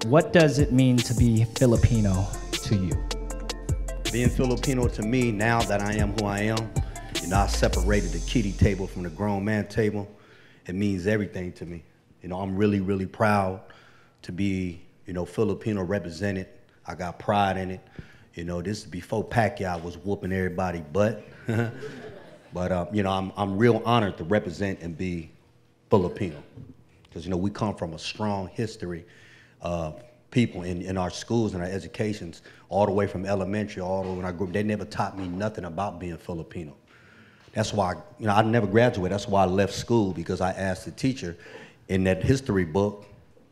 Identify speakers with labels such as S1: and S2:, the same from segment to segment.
S1: What does it mean to be Filipino to you?
S2: Being Filipino to me, now that I am who I am, I separated the kiddie table from the grown man table. It means everything to me. I'm really, really proud to be, Filipino represented. I got pride in it. This is before Pacquiao was whooping everybody's butt. But, I'm real honored to represent and be Filipino. Because, we come from a strong history of people in our schools and our educations, all the way from elementary, all the way when I grew up. They never taught me nothing about being Filipino. That's why, I never graduated. That's why I left school, because I asked the teacher in that history book,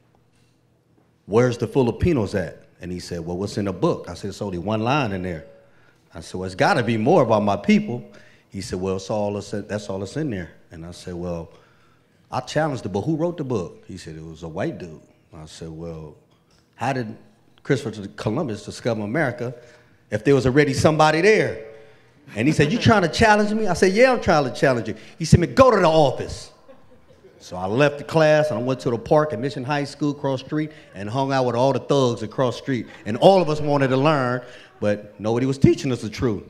S2: where's the Filipinos at? And he said, well, what's in the book? I said, it's only one line in there. I said, well, it's got to be more about my people. He said, well, that's all that's in there. And I said, well, I challenged him, but who wrote the book? He said, it was a white dude. I said, well, how did Christopher Columbus discover America if there was already somebody there? And he said, you trying to challenge me? I said, yeah, I'm trying to challenge you. He said, man, go to the office. So I left the class and I went to the park at Mission High School across the street and hung out with all the thugs across the street. And all of us wanted to learn, but nobody was teaching us the truth.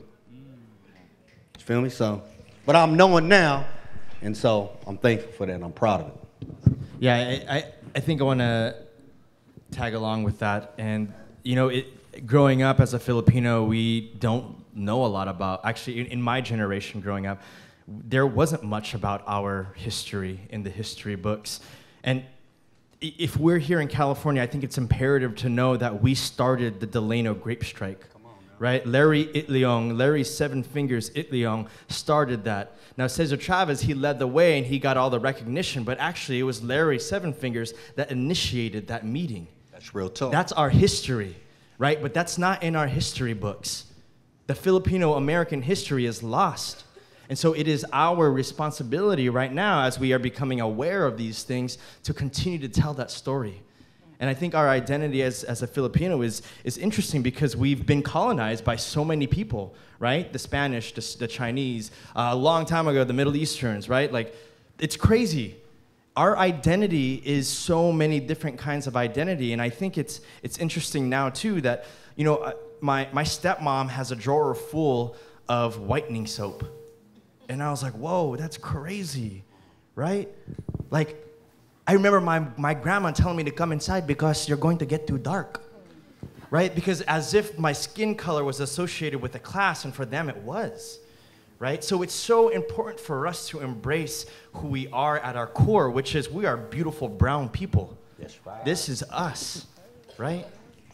S2: You feel me? So, but I'm knowing now, and so I'm thankful for that and I'm proud of it.
S3: Yeah, I think I want to tag along with that. And, growing up as a Filipino, we don't know a lot about, actually, in my generation growing up, there wasn't much about our history in the history books. And if we're here in California, I think it's imperative to know that we started the Delano grape strike, right? Larry Itliong, Larry Seven Fingers Itliong started that. Now, Cesar Chavez, he led the way and he got all the recognition, but actually it was Larry Seven Fingers that initiated that meeting.
S2: That's real talk.
S3: That's our history, right? But that's not in our history books. The Filipino-American history is lost. And so it is our responsibility right now, as we are becoming aware of these things, to continue to tell that story. And I think our identity as a Filipino is interesting because we've been colonized by so many people, right? The Spanish, the Chinese, a long time ago, the Middle Easterns, right? Like, it's crazy. Our identity is so many different kinds of identity. And I think it's interesting now, too, that, my stepmom has a drawer full of whitening soap. And I was like, whoa, that's crazy, right? Like, I remember my grandma telling me to come inside because you're going to get too dark, right? Because as if my skin color was associated with the class, and for them it was, right? So it's so important for us to embrace who we are at our core, which is we are beautiful brown people.
S2: That's right.
S3: This is us, right?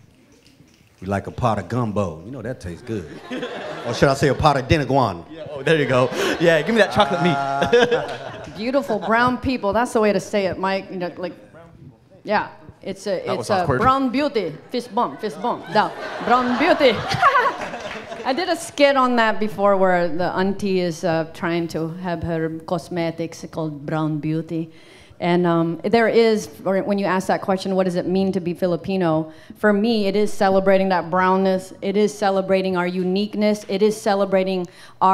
S2: We like a pot of gumbo. That tastes good. Or should I say a pot of dinuguan?
S3: Yeah, oh, there you go. Yeah, give me that chocolate meat.
S4: Beautiful brown people. That's the way to say it, Mike. Yeah, it's a brown beauty. Fist bump, fist bump. No, brown beauty. I did a skit on that before where the auntie is trying to have her cosmetics called brown beauty. And there is, or when you ask that question, what does it mean to be Filipino? For me, it is celebrating that brownness. It is celebrating our uniqueness. It is celebrating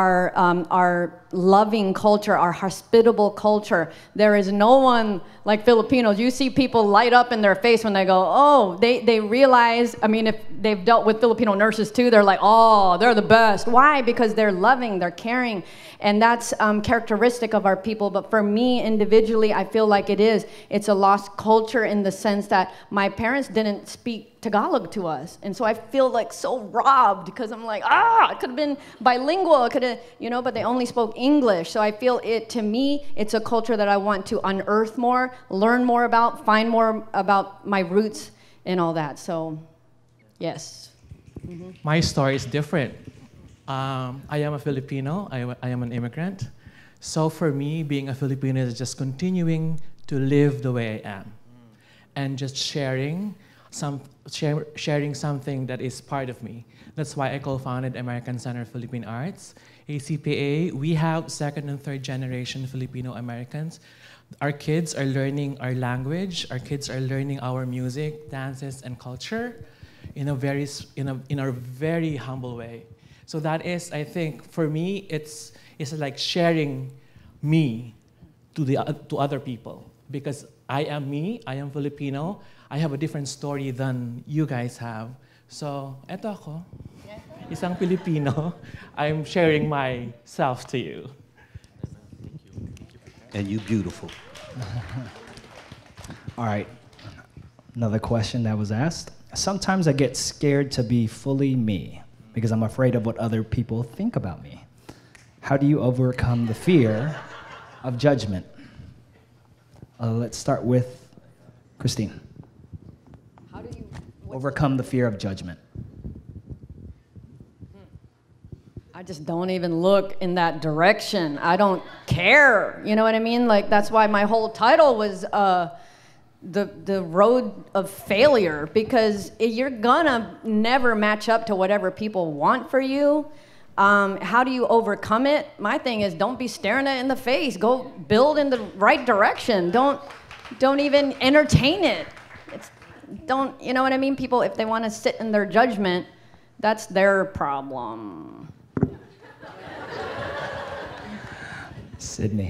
S4: our loving culture, our hospitable culture. There is no one like Filipinos. You see people light up in their face when they go, oh, they realize, if they've dealt with Filipino nurses too, they're like, oh, they're the best. Why? Because they're loving, they're caring. And that's characteristic of our people. But for me, individually, I feel like it's a lost culture in the sense that my parents didn't speak Tagalog to us. And so I feel like so robbed because I'm like, it could have been bilingual, it could have, but they only spoke English. So I feel to me, it's a culture that I want to unearth more, learn more about, find more about my roots and all that. So, yes. Mm-hmm.
S5: My story is different. I am a Filipino. I am an immigrant. So for me, being a Filipino is just continuing to live the way I am, and just sharing something that is part of me. That's why I co-founded American Center for Philippine Arts, ACPA. We have second and third generation Filipino Americans. Our kids are learning our language. Our kids are learning our music, dances, and culture in a very humble way. So that is, I think, for me, it's like sharing me to other people, because I am me, I am Filipino. I have a different story than you guys have. So, eto ako, isang Filipino. I'm sharing myself to you.
S2: And you beautiful.
S1: All right. Another question that was asked. Sometimes I get scared to be fully me because I'm afraid of what other people think about me. How do you overcome the fear of judgment? Let's start with Christine.
S4: How do you
S1: Overcome the fear of judgment.
S4: I just don't even look in that direction. I don't care. You know what I mean? Like, that's why my whole title was the road of failure, because you're gonna never match up to whatever people want for you. How do you overcome it? My thing is, don't be staring it in the face. Go build in the right direction. Don't even entertain it. Don't, you know what I mean? People, if they want to sit in their judgment, that's their problem.
S1: Sydney.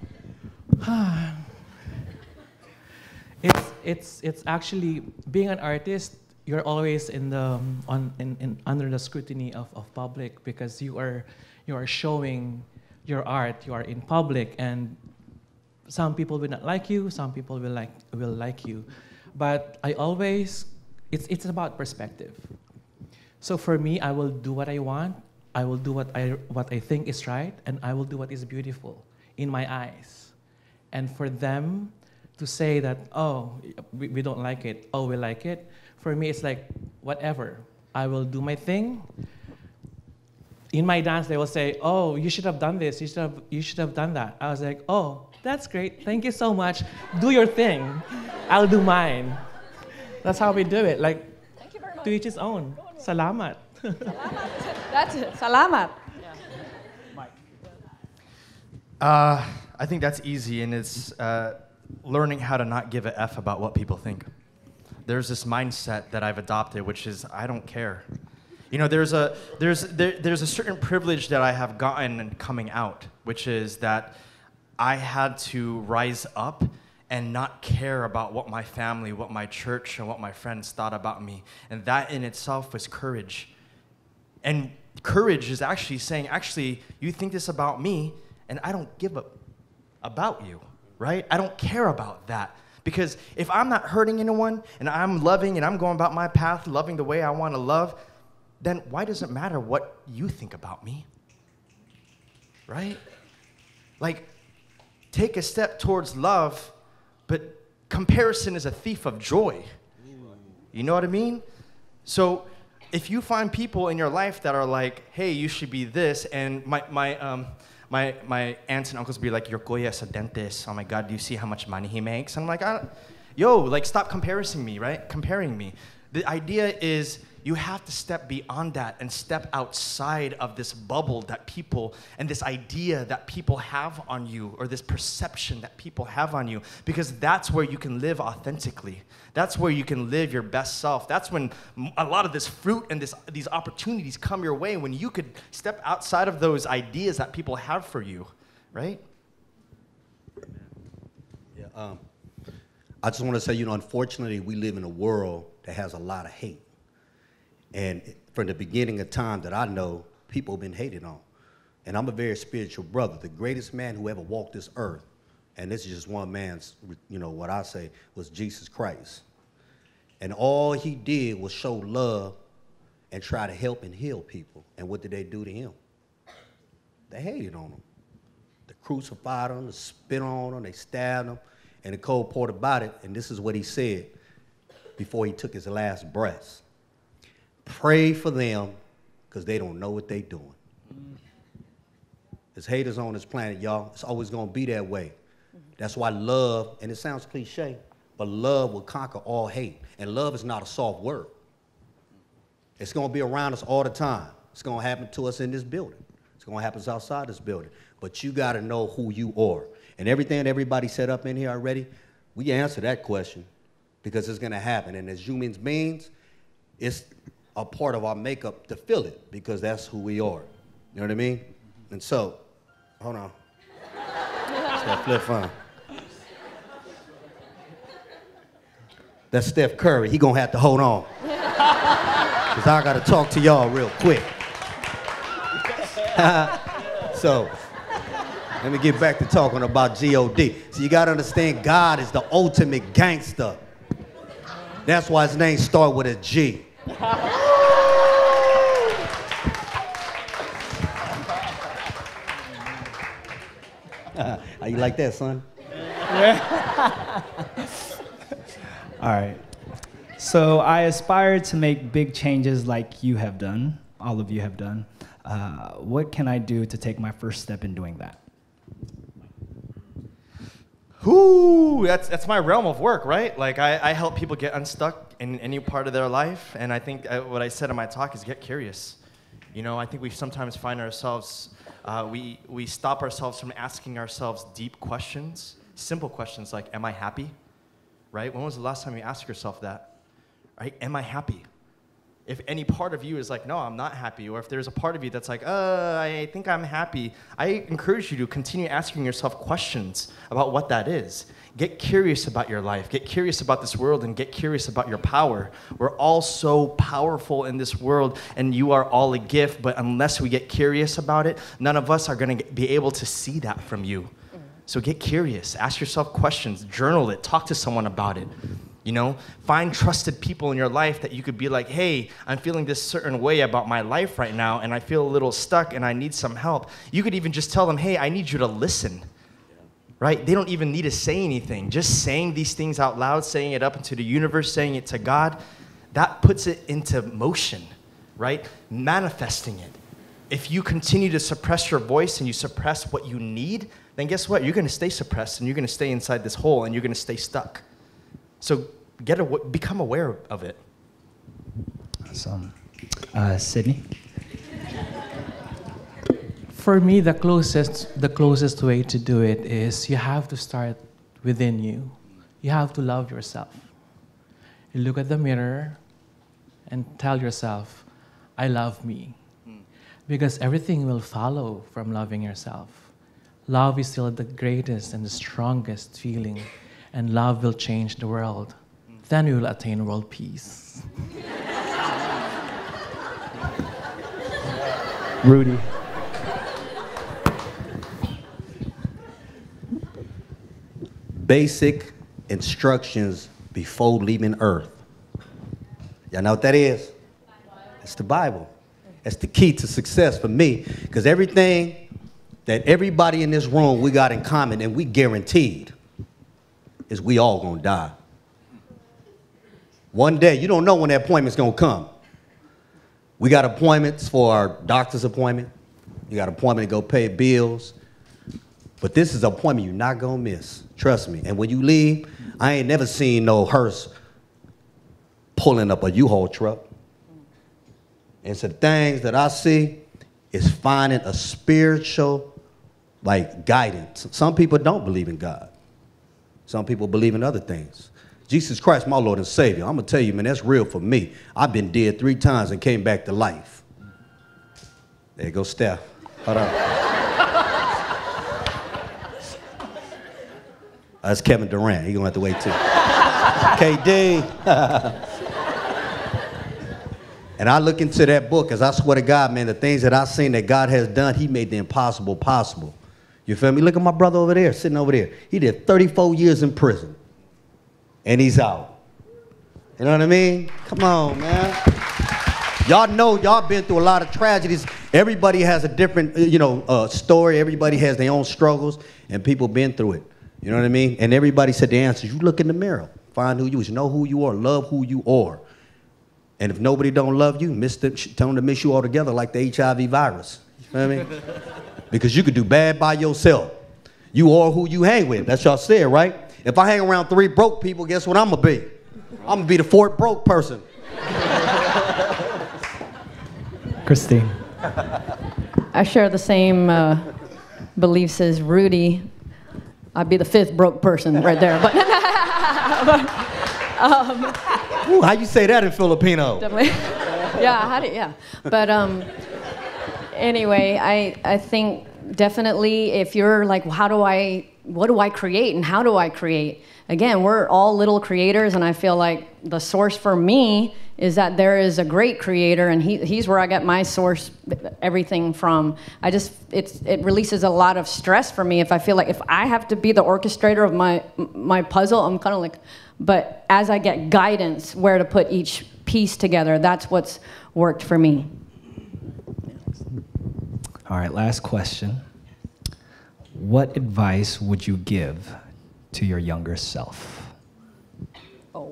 S5: It's actually, being an artist, you're always under the scrutiny of public, because you are showing your art. You are in public, and some people will not like you. Some people will like you. But I always, it's about perspective. So for me, I will do what I want. I will do what I think is right, and I will do what is beautiful in my eyes. And for them to say that, oh, we don't like it, oh, we like it, for me, it's like, whatever. I will do my thing. In my dance, they will say, oh, you should have done this, you should have done that. I was like, oh, that's great, thank you so much. Do your thing, I'll do mine. That's how we do it. Like,
S4: thank you very much.
S5: To each his own. Salamat.
S4: That's it. Salamat.
S3: I think that's easy, and it's learning how to not give a F about what people think. There's this mindset that I've adopted, which is I don't care. You know, there's a certain privilege that I have gotten in coming out, which is that I had to rise up and not care about what my family, what my church, and what my friends thought about me. And that in itself was courage. And courage is actually saying, actually, you think this about me, and I don't give a about you, right? I don't care about that. Because if I'm not hurting anyone, and I'm loving, and I'm going about my path, loving the way I want to love, then why does it matter what you think about me? Right? Like, take a step towards love, but comparison is a thief of joy. You know what I mean? So if you find people in your life that are like, hey, you should be this, and my aunts and uncles be like, your kuya is a dentist. Oh my God, do you see how much money he makes? And I'm like, yo, like, stop comparing me, right? Comparing me. The idea is you have to step beyond that and step outside of this bubble that people, and this idea that people have on you, or this perception that people have on you, because that's where you can live authentically. That's where you can live your best self. That's when a lot of this fruit and these opportunities come your way, when you could step outside of those ideas that people have for you, right?
S2: Yeah, I just want to say, you know, unfortunately, we live in a world that has a lot of hate. And from the beginning of time that I know, people have been hated on. And I'm a very spiritual brother. The greatest man who ever walked this earth, and this is just one man's, you know, what I say, was Jesus Christ. And all he did was show love and try to help and heal people. And what did they do to him? They hated on him. They crucified him, they spit on him, they stabbed him. And the cold part about it, and this is what he said before he took his last breath: pray for them, because they don't know what they're doing. There's haters on this planet, y'all. It's always going to be that way. That's why love, and it sounds cliche, but love will conquer all hate. And love is not a soft word. It's going to be around us all the time. It's going to happen to us in this building. It's going to happen outside this building. But you got to know who you are. And everything that everybody set up in here already, we answer that question, because it's going to happen. And as human beings, it's a part of our makeup to feel it, because that's who we are. You know what I mean? And so, hold on. It's that flip phone. That's Steph Curry. He gonna have to hold on. Because I gotta talk to y'all real quick. So, let me get back to talking about G.O.D. So you gotta understand, God is the ultimate gangster. That's why his name starts with a G. How you like that, son?
S1: Yeah. All right. So I aspire to make big changes like you have done, all of you have done. What can I do to take my first step in doing that?
S3: Ooh, that's my realm of work, right? Like I help people get unstuck in any part of their life, and I think what I said in my talk is get curious. You know, I think we sometimes find ourselves, we stop ourselves from asking ourselves deep questions, simple questions like, am I happy? Right? When was the last time you asked yourself that? Right? Am I happy? If any part of you is like, no, I'm not happy, or if there's a part of you that's like, I think I'm happy, I encourage you to continue asking yourself questions about what that is. Get curious about your life, get curious about this world, and get curious about your power. We're all so powerful in this world, and you are all a gift, but unless we get curious about it, none of us are gonna be able to see that from you. So get curious, ask yourself questions, journal it, talk to someone about it. You know, find trusted people in your life that you could be like, hey, I'm feeling this certain way about my life right now, and I feel a little stuck, and I need some help. You could even just tell them, hey, I need you to listen, right? They don't even need to say anything. Just saying these things out loud, saying it up into the universe, saying it to God, that puts it into motion, right? Manifesting it. If you continue to suppress your voice and you suppress what you need, then guess what? You're going to stay suppressed, and you're going to stay inside this hole, and you're going to stay stuck. So become aware of it.
S1: Awesome. Sydney?
S5: For me, the closest way to do it is you have to start within you. You have to love yourself. You look at the mirror and tell yourself, I love me. Because everything will follow from loving yourself. Love is still the greatest and the strongest feeling, and love will change the world. Then we will attain world peace.
S1: Rudy?
S2: Basic instructions before leaving Earth. Y'all know what that is? It's the Bible. It's the key to success for me, because everything that everybody in this room we got in common, and we guaranteed, is we all gonna die. One day, you don't know when that appointment's gonna come. We got appointments for our doctor's appointment. You got an appointment to go pay bills. But this is an appointment you're not gonna miss. Trust me. And when you leave, I ain't never seen no hearse pulling up a U-Haul truck. And so the things that I see is finding a spiritual, like, guidance. Some people don't believe in God. Some people believe in other things. Jesus Christ, my Lord and Savior. I'm gonna tell you, man, that's real for me. I've been dead 3 times and came back to life. There you go, Steph. Hold on. That's Kevin Durant. He gonna have to wait too. KD. And I look into that book, because I swear to God, man, the things that I've seen that God has done, he made the impossible possible. You feel me? Look at my brother over there, sitting over there. He did 34 years in prison, and he's out. You know what I mean? Come on, man. Y'all know y'all been through a lot of tragedies. Everybody has a different, story. Everybody has their own struggles, and people been through it. You know what I mean? And everybody said the answer. You look in the mirror, find who you is, know who you are, love who you are. And if nobody don't love you, tell them to miss you altogether, like the HIV virus. You feel me? Because you could do bad by yourself. You are who you hang with. That's y'all said, right? If I hang around 3 broke people, guess what I'm gonna be? I'm gonna be the 4th broke person.
S1: Christine?
S4: I share the same beliefs as Rudy. I'd be the 5th broke person right there. But
S2: Ooh, how you say that in Filipino?
S4: Definitely. Yeah. But anyway, I think definitely if you're like, how do I what do I create and how do I create? Again, we're all little creators, and I feel like the source for me is that there is a great creator, and he's where I get my source, everything from. It releases a lot of stress for me if I feel like if I have to be the orchestrator of my puzzle, I'm kind of like, but as I get guidance where to put each piece together, that's what's worked for me.
S1: All right, last question. What advice would you give to your younger self?
S4: Oh.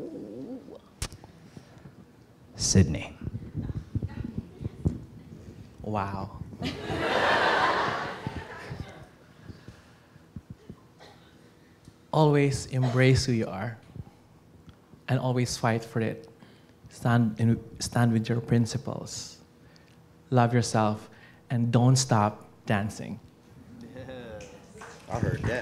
S1: Sydney.
S5: Wow. Always embrace who you are and always fight for it. Stand with your principles. Love yourself and don't stop dancing.
S2: I heard that.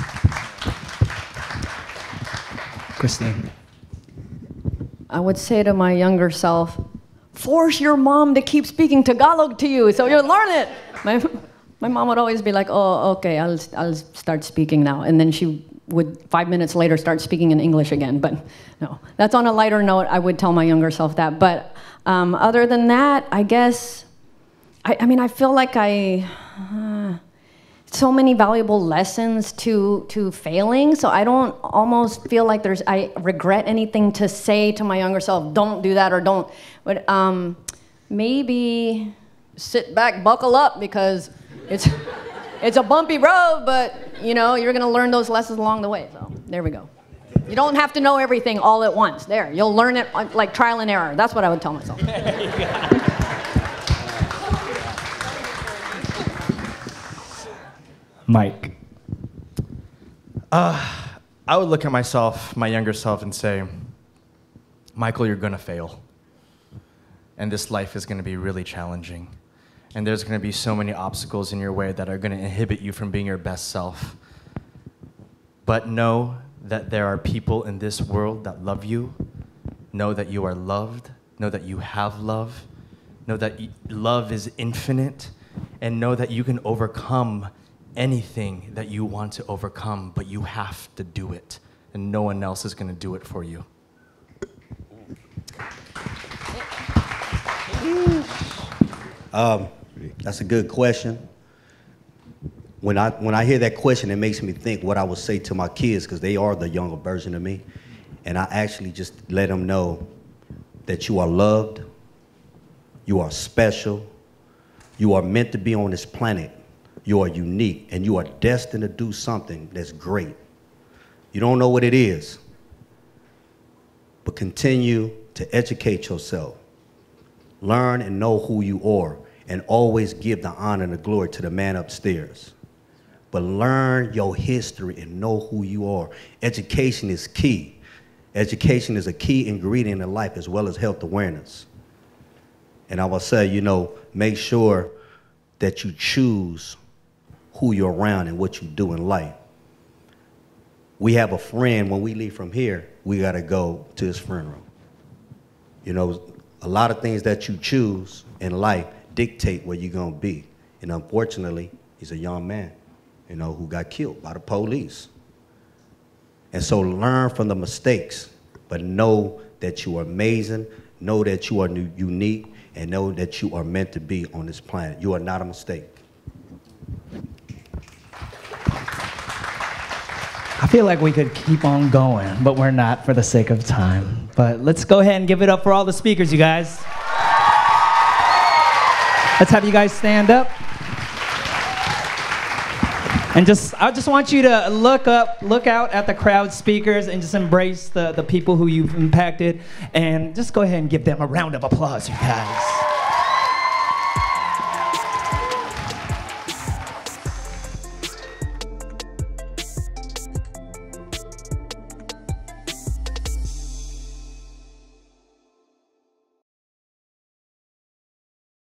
S1: Christine.
S4: I would say to my younger self, force your mom to keep speaking Tagalog to you so you'll learn it. My mom would always be like, oh, okay, I'll start speaking now. And then she would 5 minutes later start speaking in English again. But no, that's on a lighter note. I would tell my younger self that. But other than that, I guess, I feel like so many valuable lessons to failing, so I don't almost feel like I regret anything to say to my younger self, don't do that or don't. But maybe sit back, buckle up, because it's a bumpy road, but you're gonna learn those lessons along the way. So there we go. You don't have to know everything all at once. There, you'll learn it like trial and error. That's what I would tell myself.
S1: Mike.
S3: I would look at myself, my younger self, and say, Michael, you're gonna fail. And this life is gonna be really challenging. And there's gonna be so many obstacles in your way that are gonna inhibit you from being your best self. But know that there are people in this world that love you. Know that you are loved. Know that you have love. Know that love is infinite. And know that you can overcome anything that you want to overcome, but you have to do it, and no one else is going to do it for you.
S2: That's a good question. When I hear that question, it makes me think what I would say to my kids, because they are the younger version of me, and I actually just let them know that you are loved, you are special, you are meant to be on this planet. You are unique, and you are destined to do something that's great. You don't know what it is, but continue to educate yourself. Learn and know who you are, and always give the honor and the glory to the man upstairs. But learn your history and know who you are. Education is key. Education is a key ingredient in life, as well as health awareness. And I will say, make sure that you choose who you're around and what you do in life. We have a friend, when we leave from here, we gotta go to his funeral. A lot of things that you choose in life dictate where you're gonna be. And unfortunately, he's a young man, who got killed by the police. And so learn from the mistakes, but know that you are amazing, know that you are unique, and know that you are meant to be on this planet. You are not a mistake.
S1: I feel like we could keep on going, but we're not for the sake of time. But let's go ahead and give it up for all the speakers, you guys. Let's have you guys stand up. And I just want you to look out at the crowd speakers and just embrace the people who you've impacted. And just go ahead and give them a round of applause, you guys.